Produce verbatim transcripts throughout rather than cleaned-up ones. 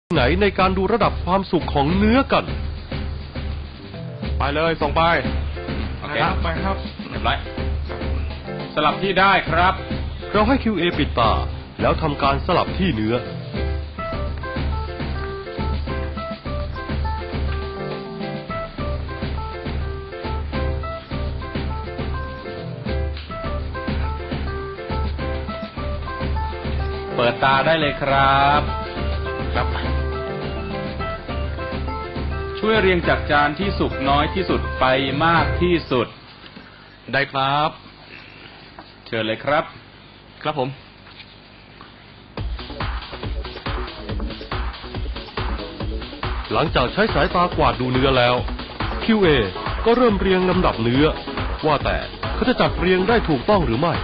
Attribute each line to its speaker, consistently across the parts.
Speaker 1: ไหนในการดูระดับความสุกของเนื้อกัน
Speaker 2: ไปเลยส่งไป
Speaker 3: โอเคครับไปครับเรียบร้อยสลับที่ได้ครับ
Speaker 1: เราให้ คิว เอ ปิดตาแล้วทำการสลับที่เนื้อ
Speaker 3: เปิดตาได้เลยครับครับช่วยเรียงจากจานที่สุกน้อยที่สุดไปมากที่สุด
Speaker 2: ได้ครับ
Speaker 3: เชิญเลยครับ
Speaker 2: ครับผม
Speaker 1: หลังจากใช้สายตากวาดดูเนื้อแล้ว คิว เอ ก็เริ่มเรียงลำดับเนื้อว่าแต่เขาจะจัดเรียงได้ถูกต้องหรือไม่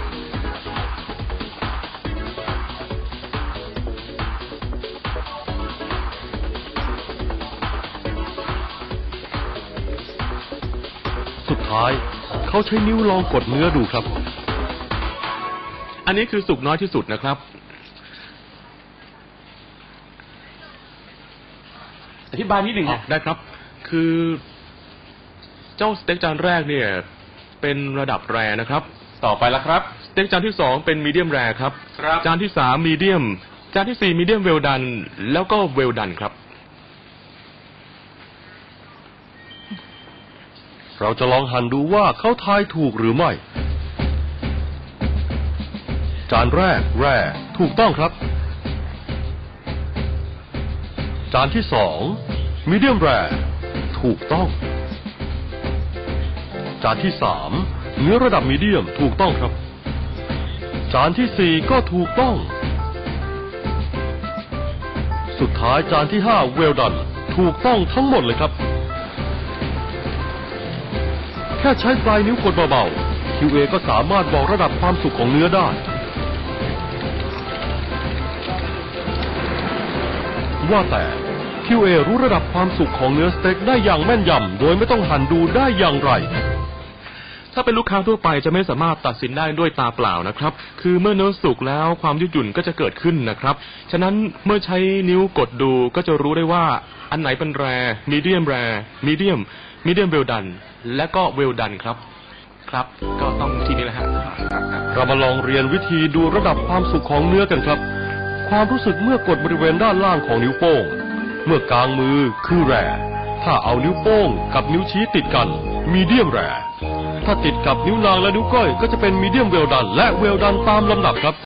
Speaker 1: สุดท้ายเขาใช้นิ้วลองกดเนื้อดูครับ
Speaker 2: อันนี้คือสุกน้อยที่สุดนะครับ
Speaker 3: อธิบายนิดหนึ่ง
Speaker 2: ได้ครับคือเจ้าสเต็กจานแรกเนี่ยเป็นระดับแรร์นะครับ
Speaker 3: ต่อไปแล้วครับ
Speaker 2: สเต็กจานที่สองเป็นมีเดียมแรร์ครับ
Speaker 3: ครับ
Speaker 2: จานที่สามมีเดียมจานที่สี่มีเดียมเวลดันแล้วก็เวลดันครับ
Speaker 1: เราจะลองหั่นดูว่าเขาทายถูกหรือไม่จานแรกแรร์ถูกต้องครับจานที่สองมีเดียมแรร์ถูกต้องจานที่สามเนื้อระดับมีเดียมถูกต้องครับจานที่สี่ก็ถูกต้องสุดท้ายจานที่ห้าเวลดันถูกต้องทั้งหมดเลยครับแค่ใช้ปลายนิ้วกดเบาๆ คิว เอ ก็สามารถบอกระดับความสุกของเนื้อได้ว่าแต่ คิว เอ รู้ระดับความสุกของเนื้อสเต็กได้อย่างแม่นยำโดยไม่ต้องหั่นดูได้อย่างไร
Speaker 2: ถ้าเป็นลูกค้าทั่วไปจะไม่สามารถตัดสินได้ด้วยตาเปล่านะครับคือเมื่อเนื้อสุกแล้วความยืดหยุ่นก็จะเกิดขึ้นนะครับฉะนั้นเมื่อใช้นิ้วกดดูก็จะรู้ได้ว่าอันไหนเป็นแรร์มีเดียมแรร์มีเดียมมีเดียมเวลดันและก็เวลดันครับครับก็ต้องทีนี้แหละฮะ
Speaker 1: เรามาลองเรียนวิธีดูระดับความสุกของเนื้อกันครับความรู้สึกเมื่อกดบริเวณด้านล่างของนิ้วโป้งเมื่อกลางมือคือแรร์ถ้าเอานิ้วโป้งกับนิ้วชี้ติดกันมีเดียมแรร์ถ้าติดกับนิ้วนางและนิ้วก้อยก็จะเป็นมีเดียมเวลดันและเวลดันตามลำดับครับ